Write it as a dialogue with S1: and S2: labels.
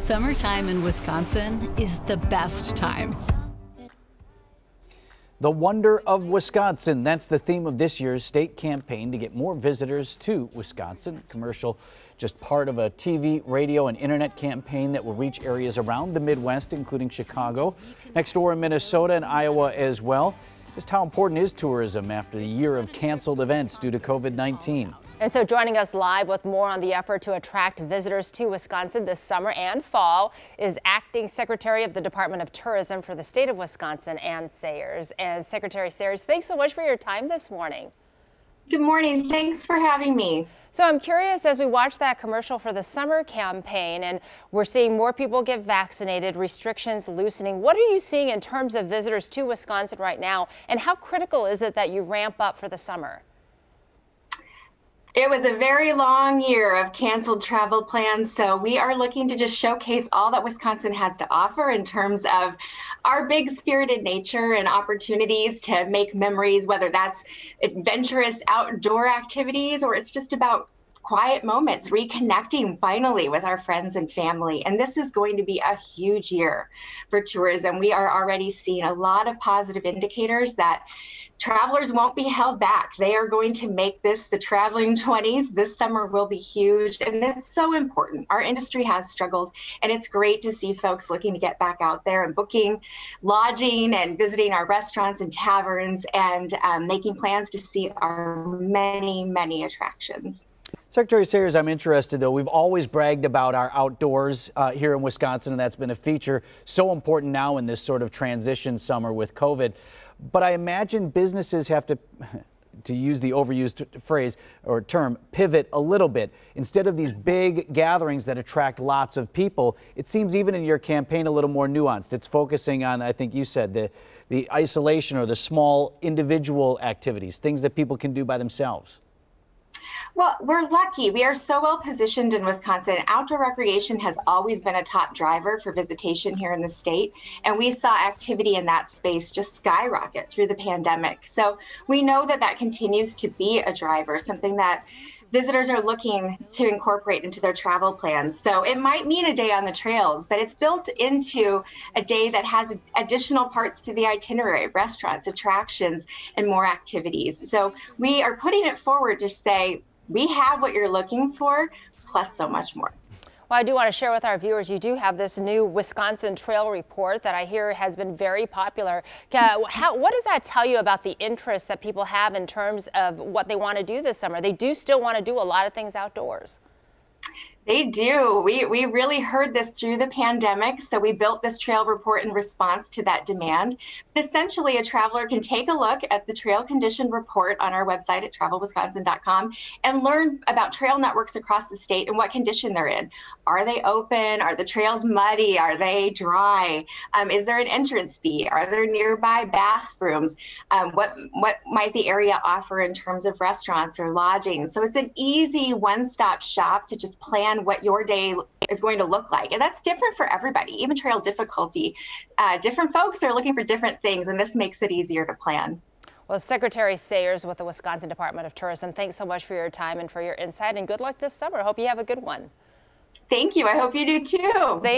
S1: Summertime in Wisconsin is the best time.
S2: The wonder of Wisconsin. That's the theme of this year's state campaign to get more visitors to Wisconsin. Commercial, just part of a TV, radio, and internet campaign that will reach areas around the Midwest, including Chicago, next door in Minnesota and Iowa as well. Just how important is tourism after the year of canceled events due to COVID-19?
S3: And so joining us live with more on the effort to attract visitors to Wisconsin this summer and fall is Acting Secretary of the Department of Tourism for the state of Wisconsin, Ann Sayers. And Secretary Sayers, thanks so much for your time this morning.
S4: Good morning. Thanks for having me.
S3: So I'm curious, as we watch that commercial for the summer campaign and we're seeing more people get vaccinated, restrictions loosening, what are you seeing in terms of visitors to Wisconsin right now? And how critical is it that you ramp up for the summer?
S4: It was a very long year of canceled travel plans, so we are looking to just showcase all that Wisconsin has to offer in terms of our big spirited nature and opportunities to make memories, whether that's adventurous outdoor activities or it's just about quiet moments, reconnecting finally with our friends and family. And this is going to be a huge year for tourism. We are already seeing a lot of positive indicators that travelers won't be held back. They are going to make this the traveling 20s. This summer will be huge, and it's so important. Our industry has struggled, and it's great to see folks looking to get back out there and booking lodging and visiting our restaurants and taverns and making plans to see our many, many attractions.
S2: Secretary Sayers, I'm interested, though. We've always bragged about our outdoors here in Wisconsin, and that's been a feature so important now in this sort of transition summer with COVID. But I imagine businesses have to use the overused phrase or term, pivot a little bit. Instead of these big gatherings that attract lots of people, it seems even in your campaign a little more nuanced. It's focusing on, I think you said, the isolation or the small individual activities, things that people can do by themselves.
S4: Well, we're lucky. We are so well positioned in Wisconsin. Outdoor recreation has always been a top driver for visitation here in the state, and we saw activity in that space just skyrocket through the pandemic. So we know that that continues to be a driver, something that visitors are looking to incorporate into their travel plans. So it might mean a day on the trails, but it's built into a day that has additional parts to the itinerary, restaurants, attractions, and more activities. So we are putting it forward to say, we have what you're looking for, plus so much more.
S3: Well, I do want to share with our viewers, you do have this new Wisconsin Trail Report that I hear has been very popular. What does that tell you about the interest that people have in terms of what they want to do this summer? They do still want to do a lot of things outdoors.
S4: They do. We really heard this through the pandemic, so we built this trail report in response to that demand. But essentially, a traveler can take a look at the trail condition report on our website at travelwisconsin.com and learn about trail networks across the state and what condition they're in. Are they open? Are the trails muddy? Are they dry? Is there an entrance fee? Are there nearby bathrooms? What might the area offer in terms of restaurants or lodging? So it's an easy one-stop shop to just plan what your day is going to look like. And that's different for everybody, even trail difficulty. Different folks are looking for different things, and this makes it easier to plan.
S3: Well, Secretary Sayers with the Wisconsin Department of Tourism, thanks so much for your time and for your insight, and good luck this summer. Hope you have a good one.
S4: Thank you. I hope you do too.